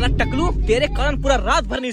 साला टकलू, तेरे कारण पूरा रात भर नहीं